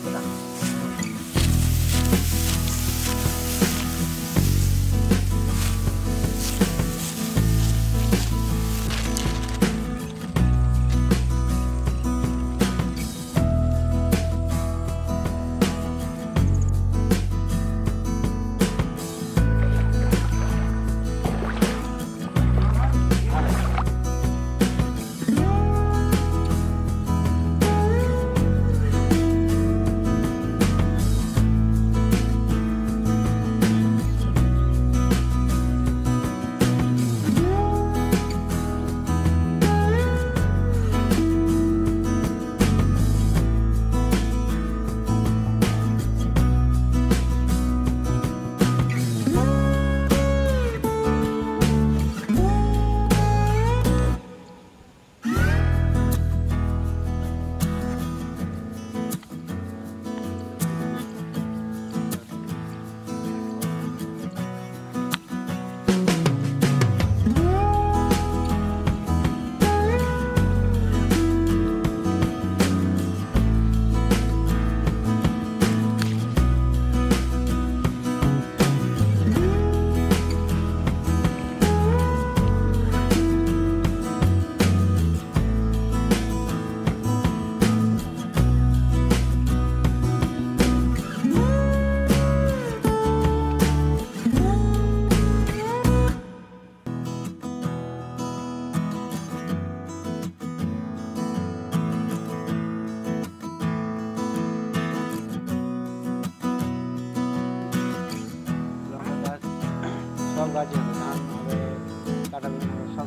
गाजी धान हमें काटा सब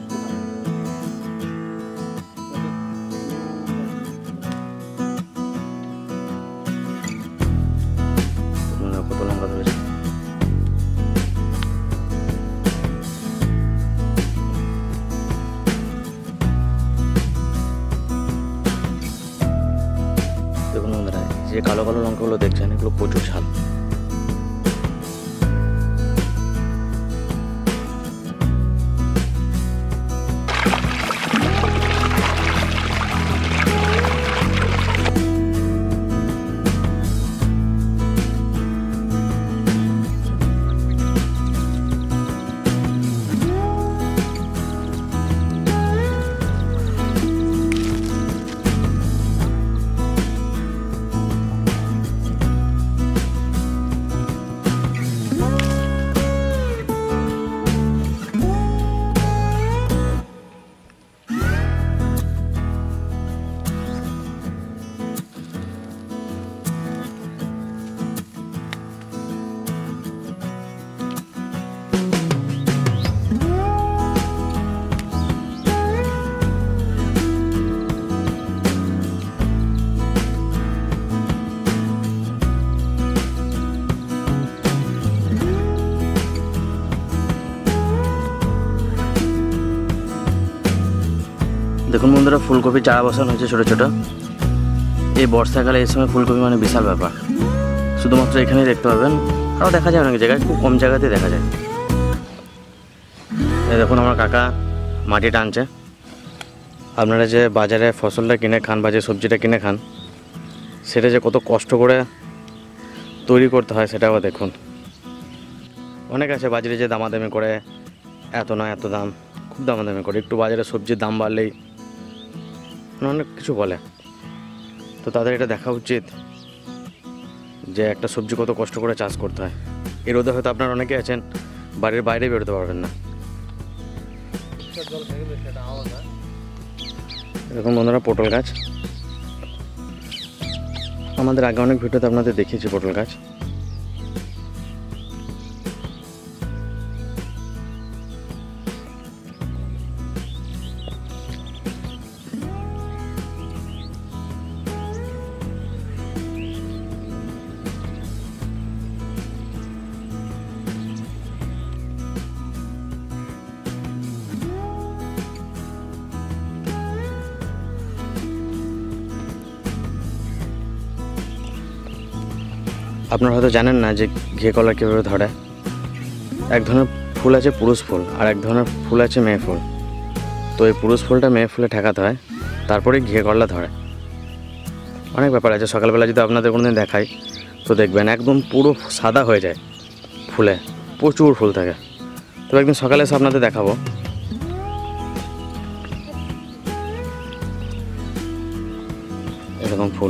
কত লঙ্কা ধরেছে। দেখুন বন্ধুরা, যে কালো কালো লঙ্কাগুলো দেখছেন এগুলো প্রচুর ঝাল। দেখুন বন্ধুরা, ফুলকপি চারা বসানো হয়েছে ছোটো ছোটো। এই বর্ষাকালে এই সময় ফুলকপি মানে বিশাল ব্যাপার। শুধুমাত্র এখানেই দেখতে পাবেন, আরও দেখা যায় অনেক জায়গায়, খুব কম জায়গাতেই দেখা যায়। এই দেখুন আমার কাকা মাটি টানছে। আপনারা যে বাজারে ফসলটা কিনে খান বা যে সবজিটা কিনে খান, সেটা যে কত কষ্ট করে তৈরি করতে হয় সেটাও দেখুন। অনেক আছে বাজারে যে দামাদামি করে, এত না এত দাম, খুব দামাদামি করে। একটু বাজারে সবজির দাম বাড়লেই অনেক কিছু বলে। তো তাদের এটা দেখা উচিত যে একটা সবজি কত কষ্ট করে চাষ করতে হয়। এর রোদে হয়তো আপনারা অনেকে আছেন বাড়ির বাইরে বেরোতে পারবেন না। এরকম বন্ধুরা পটল গাছ, আমাদের আগে অনেক ভিডিওতে আপনাদের দেখিয়েছি পটল গাছ। আপনারা হয়তো জানেন না যে ঘিয়ে কলা কীভাবে ধরে। এক ধরনের ফুল আছে পুরুষ ফুল, আর এক ধরনের ফুল আছে মেয়ে ফুল। তো এই পুরুষ ফুলটা মেয়ে ফুলে ঠেকাতে হয়, তারপরে ঘিয়ে কলা ধরে। অনেক ব্যাপার আছে। সকালবেলা যদি আপনাদের কোনোদিন দেখাই তো দেখবেন একদম পুরো সাদা হয়ে যায় ফুলে, প্রচুর ফুল থাকে। তবে একদিন সকালে এসে আপনাদের দেখাবো। এরকম ফুল।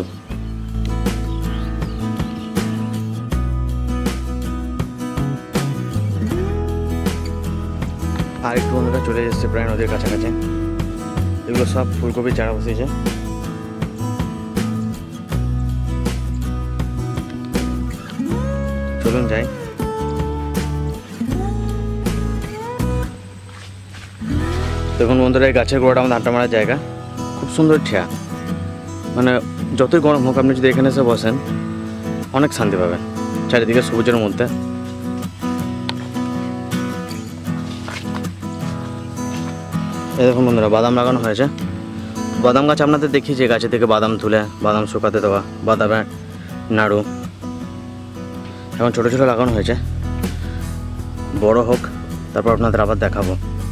আর একটু বন্ধুরা চলে এসেছে প্রায় নদীর কাছাকাছি। এগুলো সব ফুলকপির চারা বসিয়েছে। চলুন যাই। দেখুন বন্ধুরা, এই গাছের গোড়াটা আমাদের আড্ডা মারার জায়গা। খুব সুন্দর ঠেয়া, মানে যতই গরম হোক আপনি যদি এখানে এসে বসেন অনেক শান্তি পাবেন চারিদিকে সবুজের মধ্যে। এই দেখুন বন্ধুরা, বাদাম লাগানো হয়েছে। বাদাম গাছ আপনাদের দেখিয়েছি, গাছে থেকে বাদাম তুলে বাদাম শুকাতে দেওয়া, বাদামের নাড়ু এখন ছোটো ছোটো লাগানো হয়েছে। বড় হোক তারপর আপনাদের আবার দেখাবো।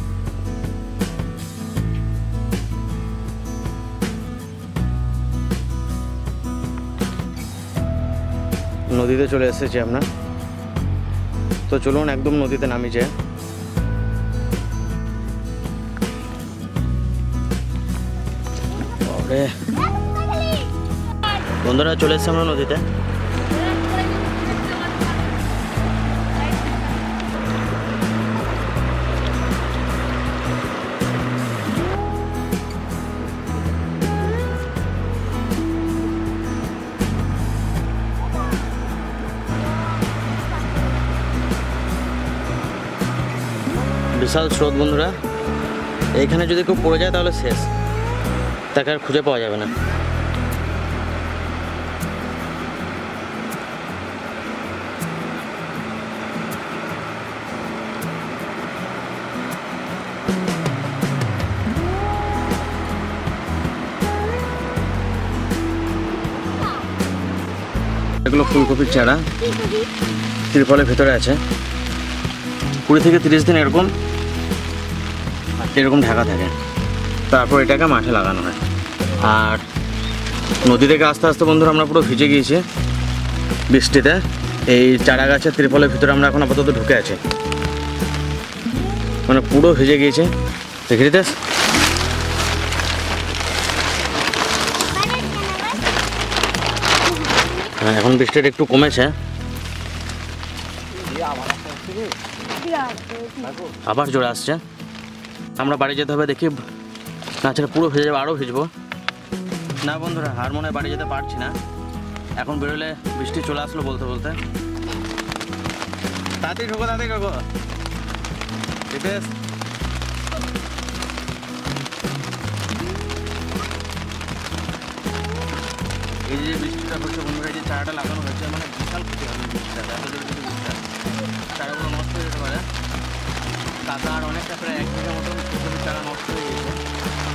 নদীতে চলে এসেছি আমরা, তো চলুন একদম নদীতে নামি যে। বন্ধুরা চলে এসেছি আমরা নদীতে। বিশাল স্রোত বন্ধুরা, এইখানে যদি কেউ পড়ে যায় তাহলে শেষ, তাকে আর খুঁজে পাওয়া যাবে না। এগুলো ফুলকপির চারা, ত্রিপলের ভেতরে আছে। 20 থেকে 30 দিন এরকম ঢাকা থাকে, তারপর এটাকে মাঠে লাগানো হয়। আর নদী থেকে আস্তে আস্তে বন্ধুরা আমরা পুরো ভিজে গিয়েছি বৃষ্টিতে। এই চারা গাছের ত্রিপলের ভিতরে আমরা এখন আপাতত ঢুকে আছি, মানে পুরো ভিজে গিয়েছে। দেখে দিতে হ্যাঁ, এখন বৃষ্টিটা একটু কমেছে, আবার জোরে আসছে। আমরা বাড়ি যেতে হবে দেখি, না ছেড়ে পুরো ভিজে যাবে, আরও ভিজবো না বন্ধুরা। আর মনে হয় বাড়ি যেতে পারছি না, এখন বেরোলে বৃষ্টি চলে আসলো বলতে বলতে। তাড়াতাড়ি ঢোকো, তাড়াতাড়ি ঢোকো। এই যে বৃষ্টিটা হচ্ছে বন্ধুরা, এই যে চারাটা লাগানো হয়েছে, মানে বিশাল ক্ষতি হবে বৃষ্টিটা, এত জোরে যদি বৃষ্টিটা চারাগুলো নষ্ট হয়ে যেতে পারে। কাকা আর অনেকটা প্রায় 1 বিঘা মতন চারা নষ্ট হয়ে গেছে।